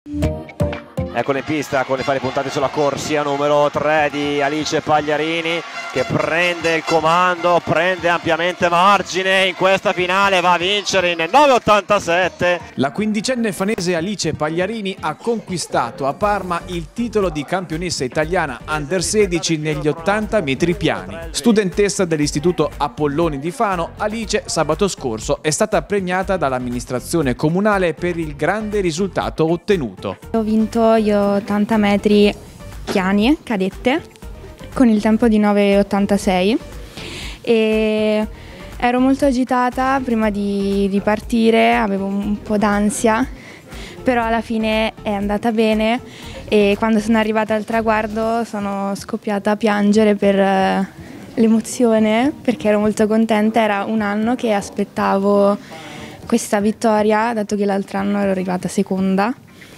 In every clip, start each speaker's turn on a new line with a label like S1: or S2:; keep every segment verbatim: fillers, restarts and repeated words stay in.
S1: Eccolo in pista con le fari puntate sulla corsia numero tre di Alice Pagliarini, che prende il comando, prende ampiamente margine in questa finale, va a vincere in nove ottantasette.
S2: La quindicenne fanese Alice Pagliarini ha conquistato a Parma il titolo di campionessa italiana under sedici negli ottanta metri piani. Studentessa dell'Istituto Apolloni di Fano, Alice sabato scorso è stata premiata dall'amministrazione comunale per il grande risultato ottenuto.
S3: Ho vinto io ottanta metri piani, cadette, con il tempo di nove ottantasei e ero molto agitata prima di, di partire, avevo un po' d'ansia, però alla fine è andata bene e quando sono arrivata al traguardo sono scoppiata a piangere per eh, l'emozione, perché ero molto contenta. Era un anno che aspettavo questa vittoria, dato che l'altro anno ero arrivata seconda.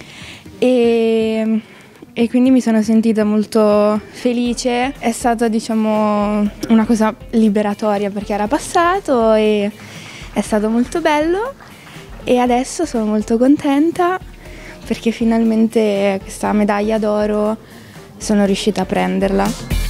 S3: E, e quindi mi sono sentita molto felice. È stata, diciamo, una cosa liberatoria perché era passato e è stato molto bello, e adesso sono molto contenta perché finalmente questa medaglia d'oro sono riuscita a prenderla.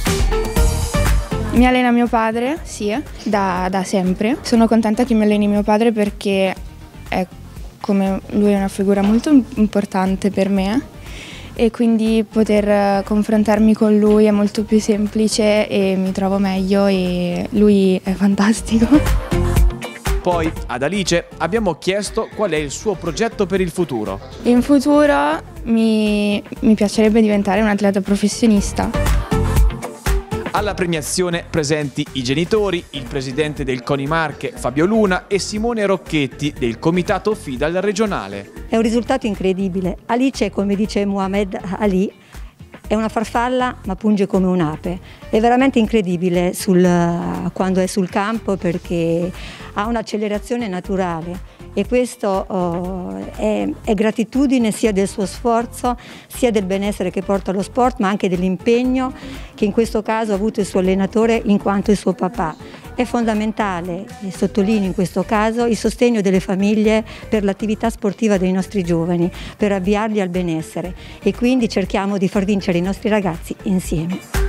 S3: Mi allena mio padre, sì, da, da sempre. Sono contenta che mi alleni mio padre perché è come lui è una figura molto importante per me e quindi poter confrontarmi con lui è molto più semplice e mi trovo meglio, e lui è fantastico.
S2: Poi ad Alice abbiamo chiesto qual è il suo progetto per il futuro.
S3: In futuro mi, mi piacerebbe diventare un atleta professionista.
S2: Alla premiazione presenti i genitori, il presidente del CONI Marche Fabio Luna e Simone Rocchetti del comitato FIDAL regionale.
S4: È un risultato incredibile. Alice, come dice Muhammad Ali, è una farfalla ma punge come un'ape. È veramente incredibile sul, quando è sul campo, perché ha un'accelerazione naturale. E questo oh, è, è gratitudine sia del suo sforzo, sia del benessere che porta allo sport, ma anche dell'impegno che in questo caso ha avuto il suo allenatore in quanto il suo papà. È fondamentale, e sottolineo in questo caso, il sostegno delle famiglie per l'attività sportiva dei nostri giovani, per avviarli al benessere, e quindi cerchiamo di far vincere i nostri ragazzi insieme.